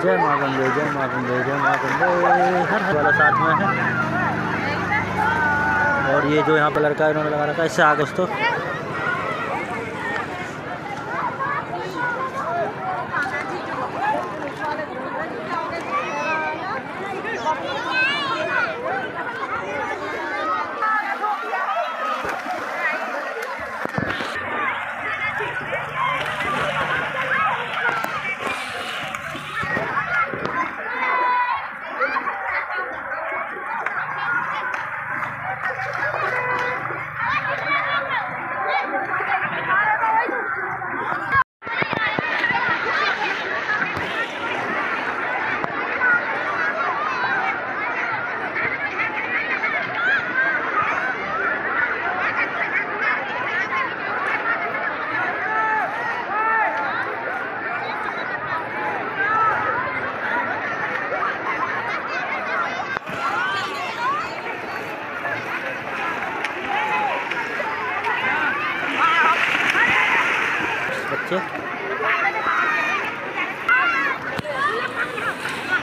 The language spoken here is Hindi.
जय माँ गंगे, जय माँ गंगे, जय माँ गंगे। हर हर वाला साथ में है। और ये जो यहाँ पे लड़का है इन्होंने लगा रखा है, इससे आगे दोस्तों बच्चे